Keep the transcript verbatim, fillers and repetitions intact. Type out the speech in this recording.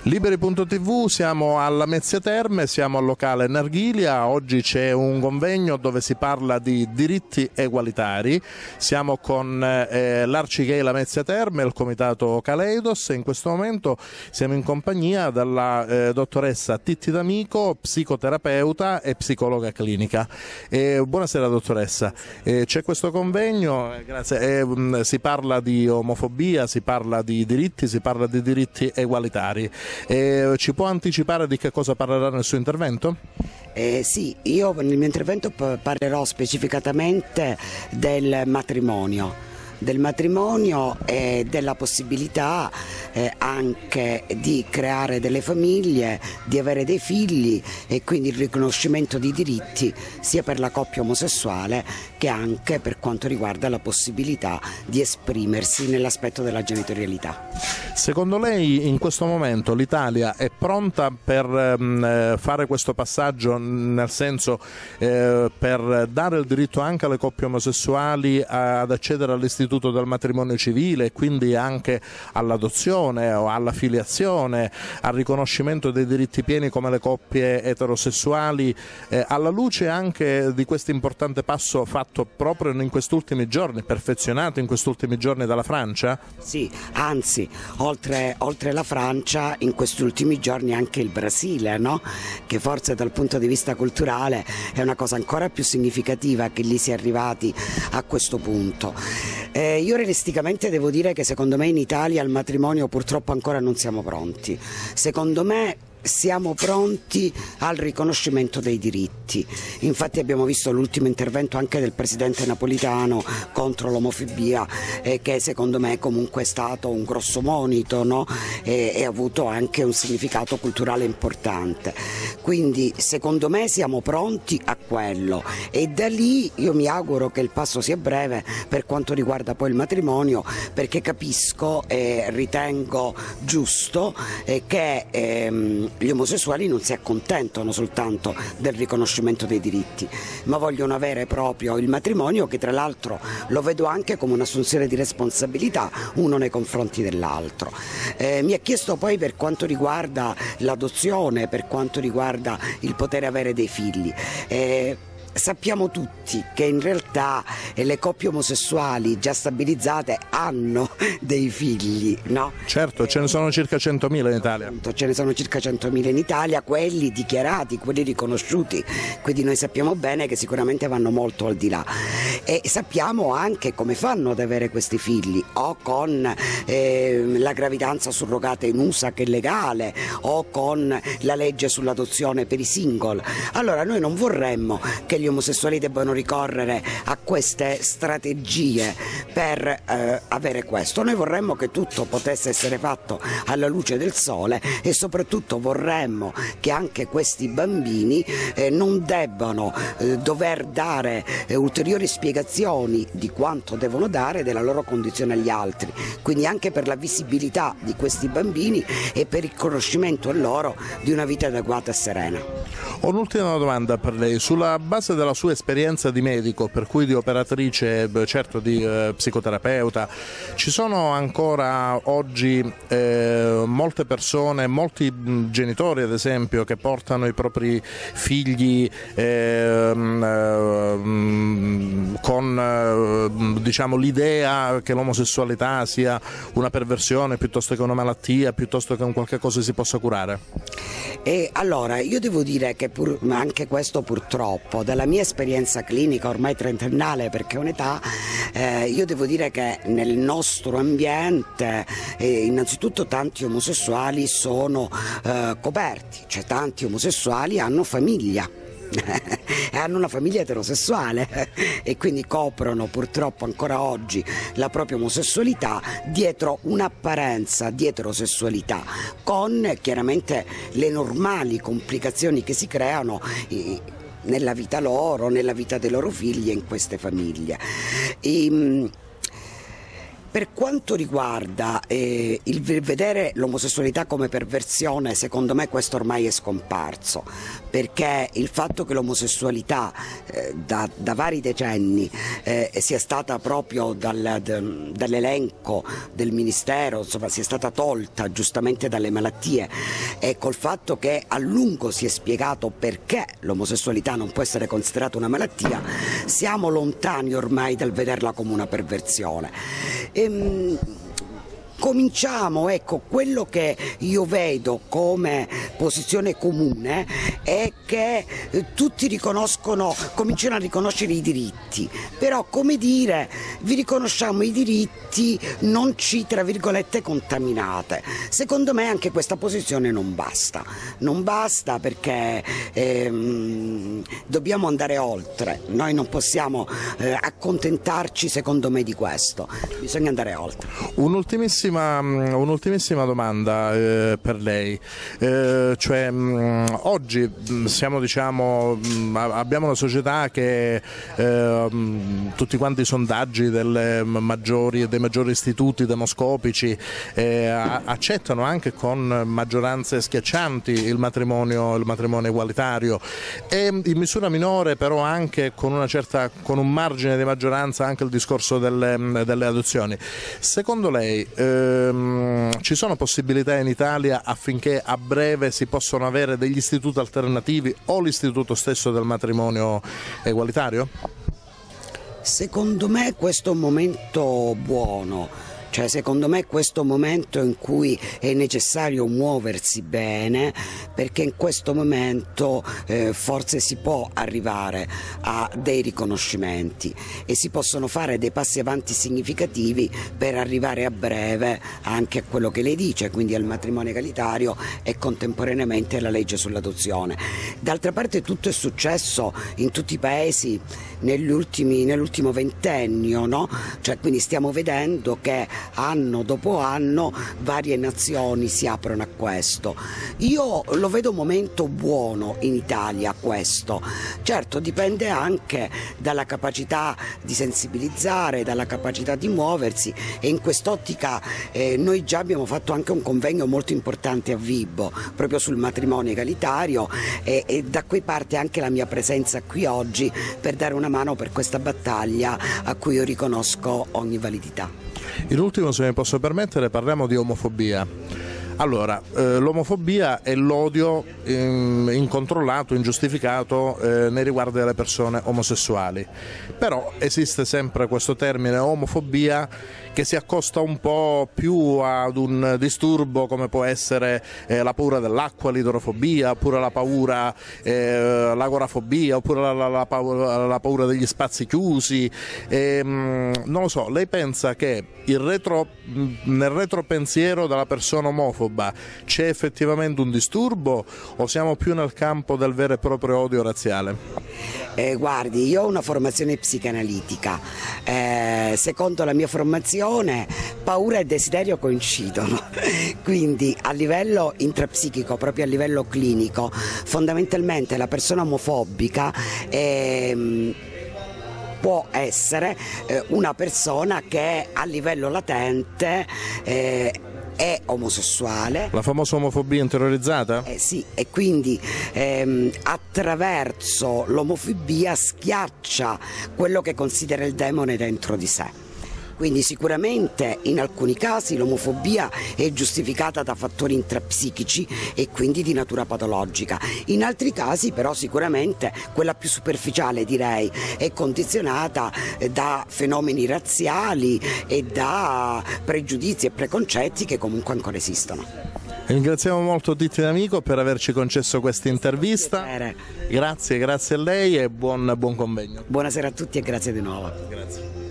Liberi punto tivù, siamo alla Mezzia Terme, siamo al locale Narghilia. Oggi c'è un convegno dove si parla di diritti egualitari. Siamo con eh, l'Arcigay La Mezzia Terme e il comitato Caleidos e in questo momento siamo in compagnia della eh, dottoressa Titti D'Amico, psicoterapeuta e psicologa clinica. Eh, buonasera dottoressa, eh, c'è questo convegno, eh, grazie, eh, mh, si parla di omofobia, si parla di diritti, si parla di diritti egualitari. Eh, ci può anticipare di che cosa parlerà nel suo intervento? Eh, sì, io nel mio intervento parlerò specificatamente del matrimonio. del matrimonio e della possibilità eh, anche di creare delle famiglie, di avere dei figli e quindi il riconoscimento di diritti sia per la coppia omosessuale che anche per quanto riguarda la possibilità di esprimersi nell'aspetto della genitorialità. Secondo lei in questo momento l'Italia è pronta per ehm, fare questo passaggio, nel senso eh, per dare il diritto anche alle coppie omosessuali ad accedere all'istituto del matrimonio civile e quindi anche all'adozione o alla filiazione, al riconoscimento dei diritti pieni come le coppie eterosessuali, eh, alla luce anche di questo importante passo fatto proprio in questi ultimi giorni, perfezionato in questi ultimi giorni dalla Francia? Sì, anzi, oltre, oltre la Francia in questi ultimi giorni anche il Brasile, no? Che forse dal punto di vista culturale è una cosa ancora più significativa che lì si è arrivati a questo punto. Eh, io realisticamente devo dire che secondo me in Italia al matrimonio purtroppo ancora non siamo pronti. Secondo me siamo pronti al riconoscimento dei diritti. Infatti abbiamo visto l'ultimo intervento anche del presidente Napolitano contro l'omofobia, eh, che secondo me comunque è stato un grosso monito, no? e, e ha avuto anche un significato culturale importante. Quindi secondo me siamo pronti a quello e da lì io mi auguro che il passo sia breve per quanto riguarda poi il matrimonio, perché capisco e ritengo giusto eh, che ehm, gli omosessuali non si accontentano soltanto del riconoscimento dei diritti, ma vogliono avere proprio il matrimonio, che tra l'altro lo vedo anche come un'assunzione di responsabilità uno nei confronti dell'altro. Eh, mi ha chiesto poi per quanto riguarda l'adozione, per quanto riguarda il poter avere dei figli. Eh, Sappiamo tutti che in realtà le coppie omosessuali già stabilizzate hanno dei figli, no? Certo, ce ne sono circa centomila in Italia. Ce ne sono circa centomila in Italia, quelli dichiarati, quelli riconosciuti, quindi noi sappiamo bene che sicuramente vanno molto al di là. E sappiamo anche come fanno ad avere questi figli, o con eh, la gravidanza surrogata in U S A che è legale, o con la legge sull'adozione per i single. Allora noi non vorremmo che gli omosessuali debbano ricorrere a queste strategie per eh, avere questo. Noi vorremmo che tutto potesse essere fatto alla luce del sole e soprattutto vorremmo che anche questi bambini eh, non debbano eh, dover dare eh, ulteriori spiegazioni di quanto devono dare della loro condizione agli altri, quindi anche per la visibilità di questi bambini e per il riconoscimento a loro di una vita adeguata e serena. Ho un'ultima domanda per lei. Sulla base della sua esperienza di medico, per cui di operatrice, certo di eh, psicoterapeuta, ci sono ancora oggi eh, molte persone, molti mh, genitori ad esempio, che portano i propri figli eh, mh, con eh, diciamo, l'idea che l'omosessualità sia una perversione piuttosto che una malattia, piuttosto che un qualche cosa che si possa curare? E allora io devo dire che pur, anche questo purtroppo, dalla mia esperienza clinica ormai trentennale, perché è un'età, eh, io devo dire che nel nostro ambiente eh, innanzitutto tanti omosessuali sono eh, coperti, cioè tanti omosessuali hanno famiglia. e hanno una famiglia eterosessuale e quindi coprono purtroppo ancora oggi la propria omosessualità dietro un'apparenza di eterosessualità, con chiaramente le normali complicazioni che si creano nella vita loro, nella vita dei loro figli e in queste famiglie. E, Per quanto riguarda eh, il vedere l'omosessualità come perversione, secondo me questo ormai è scomparso, perché il fatto che l'omosessualità eh, da, da vari decenni eh, sia stata proprio dal, d, dall'elenco del Ministero, insomma sia stata tolta giustamente dalle malattie, e col fatto che a lungo si è spiegato perché l'omosessualità non può essere considerata una malattia, siamo lontani ormai dal vederla come una perversione. Ehm, Cominciamo, ecco, quello che io vedo come posizione comune è che eh, tutti riconoscono, cominciano a riconoscere i diritti, però come dire, vi riconosciamo i diritti, non ci, tra virgolette, contaminate. Secondo me anche questa posizione non basta, non basta perché ehm, dobbiamo andare oltre, noi non possiamo eh, accontentarci secondo me di questo, bisogna andare oltre. Un'ultimissima Un'ultimissima domanda eh, per lei, eh, cioè mh, oggi mh, siamo, diciamo, mh, abbiamo una società che eh, mh, tutti quanti i sondaggi delle maggiori, dei maggiori istituti demoscopici eh, accettano anche con maggioranze schiaccianti il matrimonio, il matrimonio egualitario, e in misura minore però anche con una certa, con un margine di maggioranza anche il discorso delle, delle adozioni. Secondo lei eh, ci sono possibilità in Italia affinché a breve si possano avere degli istituti alternativi o l'istituto stesso del matrimonio egualitario? Secondo me questo è un momento buono. Cioè, secondo me questo è un momento in cui è necessario muoversi bene, perché in questo momento eh, forse si può arrivare a dei riconoscimenti e si possono fare dei passi avanti significativi per arrivare a breve anche a quello che lei dice, quindi al matrimonio egalitario e contemporaneamente alla legge sull'adozione. D'altra parte tutto è successo in tutti i paesi negli ultimi, nell'ultimo ventennio, no? Cioè, quindi stiamo vedendo che anno dopo anno varie nazioni si aprono a questo. Io lo vedo un momento buono in Italia questo, certo dipende anche dalla capacità di sensibilizzare, dalla capacità di muoversi, e in quest'ottica eh, noi già abbiamo fatto anche un convegno molto importante a Vibo proprio sul matrimonio egalitario, e, e da qui parte anche la mia presenza qui oggi per dare una mano per questa battaglia a cui io riconosco ogni validità. In ultimo, se mi posso permettere, parliamo di omofobia. Allora, eh, l'omofobia è l'odio eh, incontrollato, ingiustificato eh, nei riguardi delle persone omosessuali, però esiste sempre questo termine omofobia che si accosta un po' più ad un disturbo come può essere eh, la paura dell'acqua, l'idrofobia, oppure la paura, eh, l'agorafobia, oppure la, la, la, paura, la paura degli spazi chiusi. E, mh, non lo so, lei pensa che il retro, nel retropensiero della persona omofoba c'è effettivamente un disturbo o siamo più nel campo del vero e proprio odio razziale? Eh, guardi, io ho una formazione psicanalitica, eh, secondo la mia formazione paura e desiderio coincidono, quindi a livello intrapsichico, proprio a livello clinico, fondamentalmente la persona omofobica è... può essere eh, una persona che a livello latente eh, è omosessuale. La famosa omofobia interiorizzata? Eh, sì, e quindi ehm, attraverso l'omofobia schiaccia quello che considera il demone dentro di sé. Quindi sicuramente in alcuni casi l'omofobia è giustificata da fattori intrapsichici e quindi di natura patologica, in altri casi però sicuramente quella più superficiale, direi, è condizionata da fenomeni razziali e da pregiudizi e preconcetti che comunque ancora esistono. Ringraziamo molto Titti D'Amico per averci concesso questa intervista. Grazie, grazie a lei e buon, buon convegno. Buonasera a tutti e grazie di nuovo. Grazie.